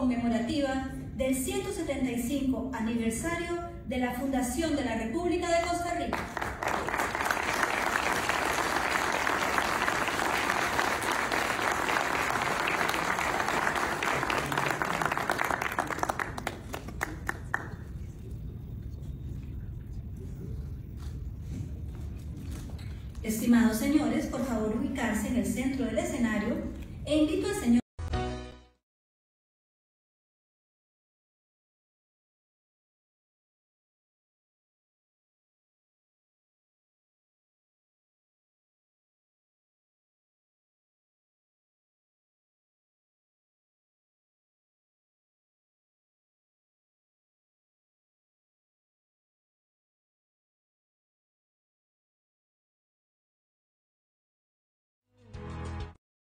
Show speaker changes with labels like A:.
A: conmemorativa del 175 aniversario de la fundación de la República de Costa Rica. Estimados señores, por favor ubicarse en el centro del escenario e invito al señor